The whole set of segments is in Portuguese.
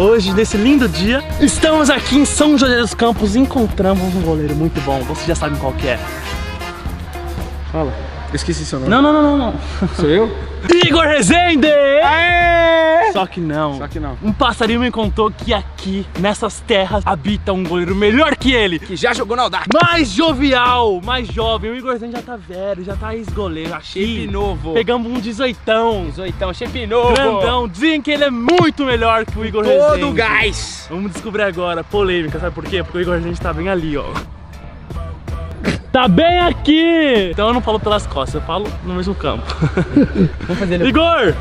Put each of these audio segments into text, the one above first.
hoje, nesse lindo dia, estamos aqui em São José dos Campos e encontramos um goleiro muito bom. Vocês já sabem qual que é. Fala. Eu esqueci seu nome. Não. Sou eu? Igor Rezende! Aê! Só que não. Só que não. Um passarinho me contou que aqui, nessas terras, habita um goleiro melhor que ele. Que já jogou na Audax. Mais jovial, mais jovem. O Igor Rezende já tá velho, já tá ex-goleiro. Shape novo. Pegamos um 18ão. 18ão, shape novo. Grandão. Dizem que ele é muito melhor que o Igor Rezende. Todo gás. Vamos descobrir agora. Polêmica, sabe por quê? Porque o Igor Rezende tá bem ali, ó. Tá bem aqui! Então eu não falo pelas costas, eu falo no mesmo campo. Vamos fazer ele. Igor!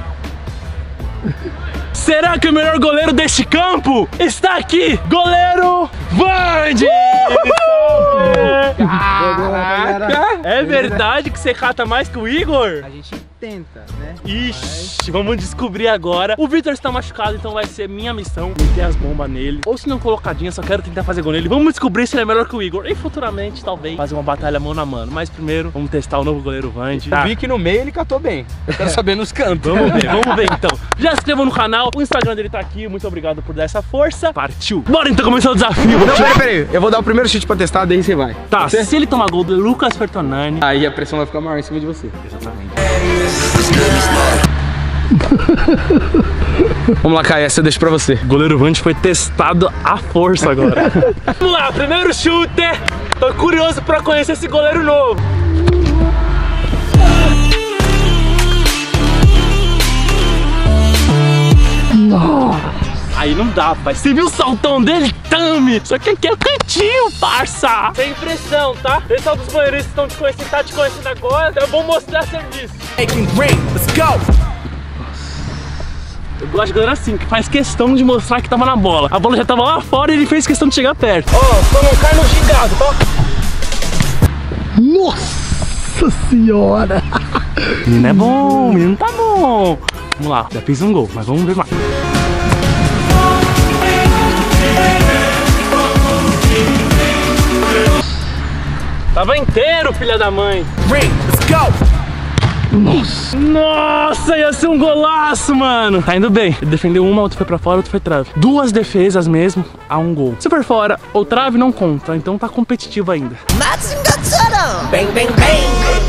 Será que o melhor goleiro deste campo está aqui? Goleiro Vande! Caraca! É verdade que você cata mais que o Igor? A gente tenta, né? Ixi, vamos descobrir agora. O Vitor está machucado, então vai ser minha missão meter as bombas nele. Ou se não colocadinha, só quero tentar fazer gol nele. Vamos descobrir se ele é melhor que o Igor. E futuramente, talvez, fazer uma batalha mano a mano. Mas primeiro, vamos testar o novo goleiro Vande. Eu vi que no meio ele catou bem. Eu quero saber nos cantos. Vamos ver então. Já se inscreva no canal, o Instagram dele tá aqui. Muito obrigado por dar essa força. Partiu! Bora então começar o desafio. Não, peraí. Eu vou dar o primeiro chute pra testar, daí você vai. Tá, se ele tomar gol do Lucas Fertonani, aí a pressão vai ficar maior em cima de você. exatamente. Vamos lá, Caio, essa eu deixo pra você. O goleiro Vande foi testado à força agora. Vamos lá, primeiro chute. Tô curioso pra conhecer esse goleiro novo. Aí não dá, pai. Você viu o saltão dele? Tame! Só que aqui é o cantinho, parça! Sem pressão, tá? Pessoal dos goleiros estão te conhecendo, tá te conhecendo agora, então eu vou mostrar serviço. Let's go! Eu gosto de goleiro assim, que faz questão de mostrar que tava na bola. A bola já tava lá fora e ele fez questão de chegar perto. Ó, só não cai no gigado, tá? Nossa senhora! O menino é bom, o menino tá bom. Vamos lá, já fez um gol, mas vamos ver mais. Tava inteiro, filha da mãe. Let's go! Nossa, ia ser um golaço, mano. Tá indo bem. Ele defendeu uma, outra foi pra fora, outra foi trave. Duas defesas mesmo, a um gol. Se for fora ou trave, não conta. Então tá competitivo ainda. Bang, bang, bang!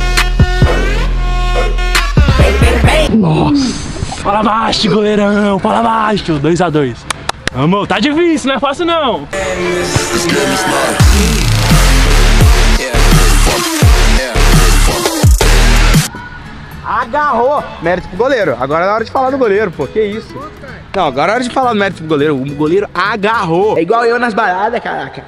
Bang, bang, bang! Nossa. Fala baixo, goleirão. Fala baixo. 2 a 2. Vamos, tá difícil, não é fácil não. Agarrou! Mérito pro goleiro. Agora é hora de falar do goleiro, pô. Que isso? Não, agora é hora de falar do mérito pro goleiro. O goleiro agarrou. É igual eu nas baladas, caraca.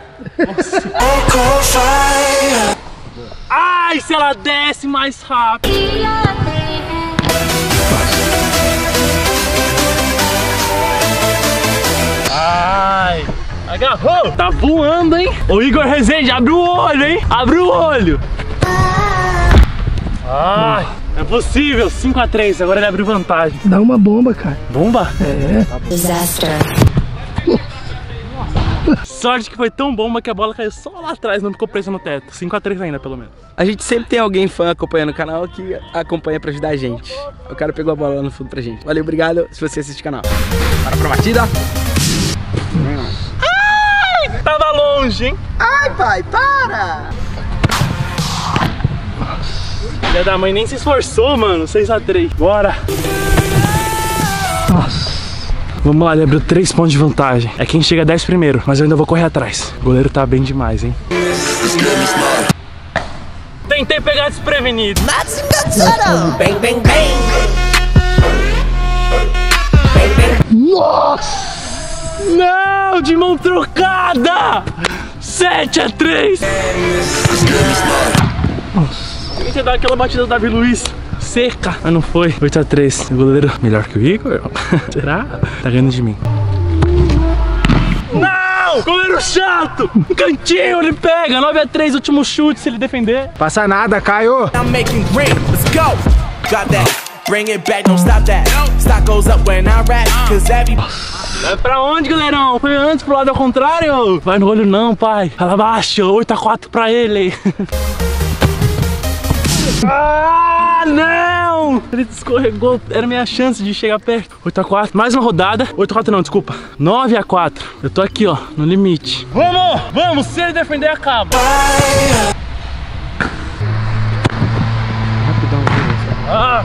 Ai, se ela desce mais rápido. Ai, agarrou. Tá voando, hein? O Igor Rezende, abre o olho, hein? Abre o olho. Ai, é possível. 5 a 3, agora ele abriu vantagem. Dá uma bomba, cara. Bomba? É. Disaster. Sorte que foi tão bomba que a bola caiu só lá atrás, não ficou presa no teto. 5 a 3 ainda, pelo menos. A gente sempre tem alguém fã acompanhando o canal que acompanha pra ajudar a gente. O cara pegou a bola lá no fundo pra gente. Valeu, obrigado se você assiste o canal. Para pra batida. Ai, tava longe, hein? Ai, pai, para! Filha da mãe nem se esforçou, mano. 6 a 3. Bora. Nossa. Vamos lá, ele abriu 3 pontos de vantagem. É quem chega a 10 primeiro, mas eu ainda vou correr atrás. O goleiro tá bem demais, hein? Tentei pegar desprevenido. Bang, bang, bang! Bang, bang! Nossa! Não, de mão trocada! 7 a 3. Nossa. Tentei dar aquela batida do Davi Luiz seca, mas não foi. 8 a 3. O goleiro melhor que o Igor? Será? Tá ganhando de mim. Não! Goleiro chato! Um cantinho ele pega. 9 a 3, último chute se ele defender. Passa nada, Caio. I'm making green, let's go! Got that, bring it back, don't stop that. Stock goes up when I rap, cause every... Vai pra onde, goleirão? Foi antes pro lado ao contrário? Vai no olho não, pai. Fala baixo, 8 a 4 pra ele. Ah, não! não! Ele escorregou, era a minha chance de chegar perto. 8-4, mais uma rodada. 8-4 não, desculpa. 9-4. Eu tô aqui, ó, no limite. Vamos! Vamos! Se ele defender, acaba. Ah.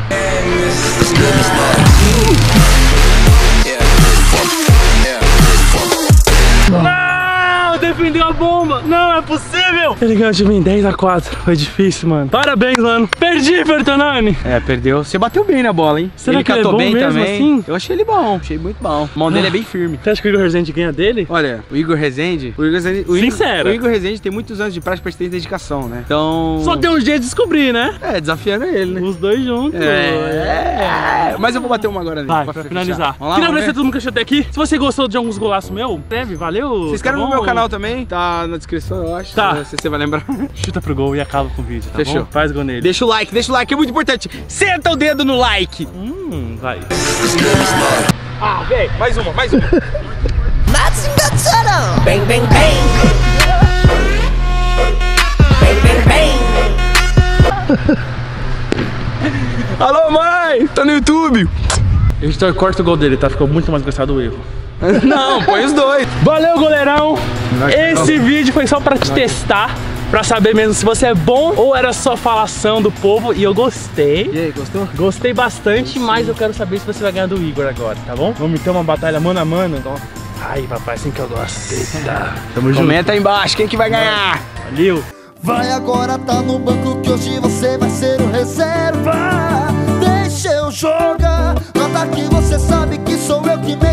Não, defendeu a bomba. Não é possível. Ele ganhou de mim 10-4. Foi difícil, mano. Parabéns, mano. Perdi, Bertonani. É, perdeu. Você bateu bem na bola, hein? Será ele que ele catou é bom bem mesmo, também. assim? Eu achei ele bom. Achei muito bom. A mão dele é bem firme. Você acha que o Igor Rezende ganha dele? Olha, o Igor Rezende... Sincero. O Igor Rezende tem muitos anos de prática, persistência e dedicação, né? Então... Só tem um jeito de descobrir, né? É, desafiando ele, né? Os dois juntos. Mas eu vou bater uma agora ali. Vai, pra finalizar. Vamos lá, Queria vamos agradecer a ver. todo mundo que achou até aqui. Se você gostou de alguns golaços meu, escreve, valeu. Se inscreve no meu canal também, tá na descrição, eu acho. Tá. Não sei se você vai lembrar. Chuta pro gol e acaba com o vídeo, tá Fechou. bom? Faz gol nele. Deixa o like, é muito importante. Senta o dedo no like. Vai. Ah, vem, mais uma. Bang, bang, bang. Bang, bang, bang. Alô, mãe, tá no YouTube. Editor, corta o gol dele, tá? Ficou muito mais engraçado o erro. Não, põe os dois. Valeu, goleirão. Esse vídeo foi só pra te testar. Pra saber mesmo se você é bom ou era só falação do povo. E eu gostei. E aí, gostou? Gostei bastante, mas eu quero saber se você vai ganhar do Igor agora, tá bom? Vamos ter uma batalha mano a mano. Ai, papai, assim que eu gosto. Eita. Tamo junto. Comenta aí embaixo, quem que vai ganhar? Valeu. Vai agora, tá no banco que hoje você vai ser o reserva. Deixa eu jogar, nota que você sabe que sou eu que